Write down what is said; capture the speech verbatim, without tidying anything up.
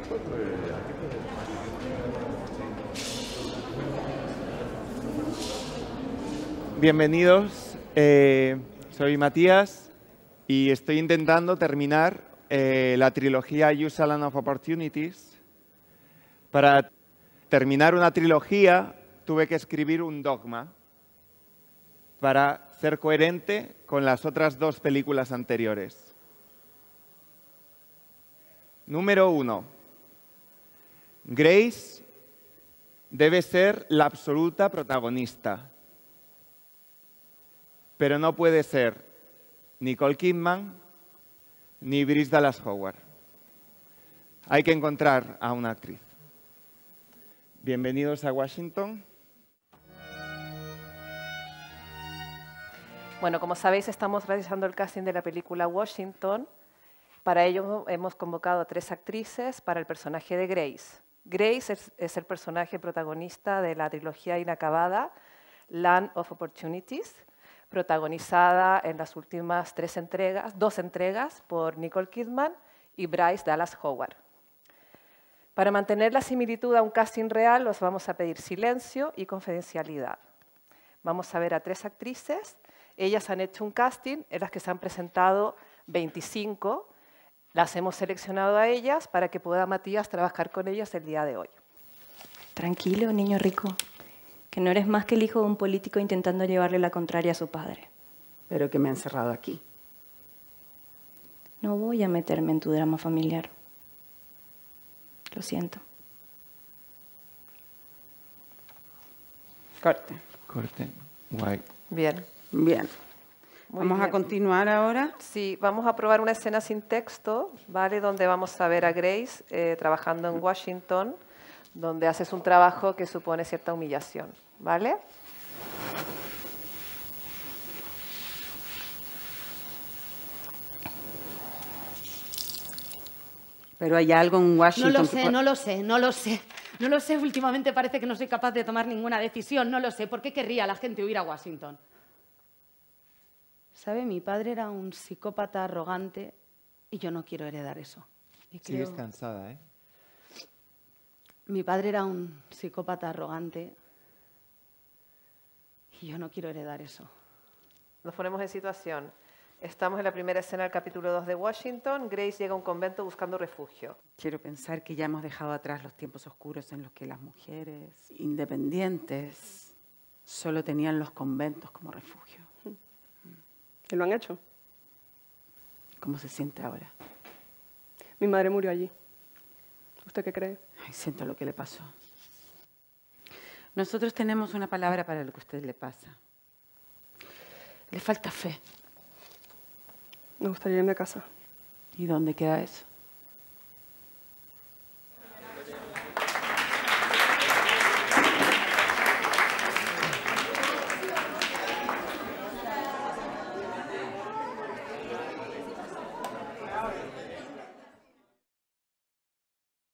Bienvenidos, eh, soy Matías y estoy intentando terminar eh, la trilogía Use a Land of Opportunities. Para terminar una trilogía tuve que escribir un dogma para ser coherente con las otras dos películas anteriores. Número uno. Grace debe ser la absoluta protagonista. Pero no puede ser Nicole Kidman ni Bryce Dallas Howard. Hay que encontrar a una actriz. Bienvenidos a Washington. Bueno, como sabéis, estamos realizando el casting de la película Washington. Para ello hemos convocado a tres actrices para el personaje de Grace. Grace es, es el personaje protagonista de la trilogía inacabada Land of Opportunities, protagonizada en las últimas tres entregas, dos entregas por Nicole Kidman y Bryce Dallas Howard. Para mantener la similitud a un casting real, os vamos a pedir silencio y confidencialidad. Vamos a ver a tres actrices. Ellas han hecho un casting en las que se han presentado veinticinco. Las hemos seleccionado a ellas para que pueda Matías trabajar con ellas el día de hoy. Tranquilo, niño rico, que no eres más que el hijo de un político intentando llevarle la contraria a su padre. Pero que me ha encerrado aquí. No voy a meterme en tu drama familiar. Lo siento. Corte. Corte. Guay. Bien. Bien. Muy Vamos bien. a continuar ahora. Sí, vamos a probar una escena sin texto, ¿vale? Donde vamos a ver a Grace eh, trabajando en Washington, donde haces un trabajo que supone cierta humillación, ¿vale? Pero hay algo en No Washington... lo que sé, po- no lo sé, no lo sé. No lo sé, últimamente parece que no soy capaz de tomar ninguna decisión, no lo sé. ¿Por qué querría la gente huir a Washington? ¿Sabe? Mi padre era un psicópata arrogante y yo no quiero heredar eso. Y creo... Sigues cansada, ¿eh? Mi padre era un psicópata arrogante y yo no quiero heredar eso. Nos ponemos en situación. Estamos en la primera escena del capítulo dos de Washington. Grace llega a un convento buscando refugio. Quiero pensar que ya hemos dejado atrás los tiempos oscuros en los que las mujeres independientes solo tenían los conventos como refugio. ¿Y lo han hecho? ¿Cómo se siente ahora? Mi madre murió allí. ¿Usted qué cree? Ay, siento lo que le pasó. Nosotros tenemos una palabra para lo que a usted le pasa. Le falta fe. Me gustaría irme a casa. ¿Y dónde queda eso?